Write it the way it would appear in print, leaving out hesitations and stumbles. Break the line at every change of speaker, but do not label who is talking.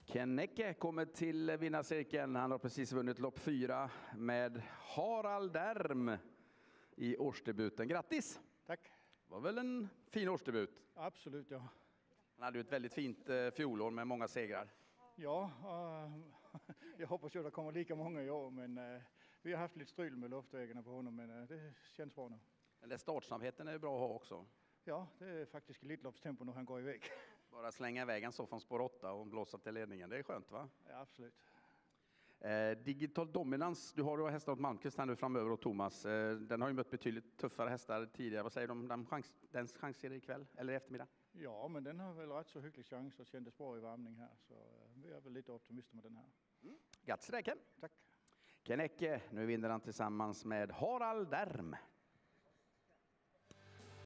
Ken Ecke kommer till vinnarcirkeln. Han har precis vunnit lopp 4 med Harald Derm i årsdebuten. Grattis!
Tack.
Det var väl en fin årsdebut?
Absolut, ja.
Han hade ju ett väldigt fint fjolår med många segrar.
Ja, jag hoppas ju att det kommer lika många i år, men vi har haft lite strul med luftvägarna på honom, men det känns bra nu.
Den där startsnabbheten är bra att ha också.
Ja, det är faktiskt elitloppstempo när han går iväg.
Bara slänga iväg en så från spår 8 och blåsa till ledningen, det är skönt va?
Ja, absolut.
Digital Dominance, du har ju hästar åt Malmqvist här nu framöver och Thomas. Den har ju mött betydligt tuffare hästar tidigare. Vad säger du om dens chanser ikväll eller i eftermiddag?
Ja, men den har väl rätt så hygglig chans och kändes bra i värmning här. Så vi är väl lite optimister med den här.
Grattis till dig Ken!
Tack!
Ken Ecke, nu vinner han tillsammans med Harald Derm.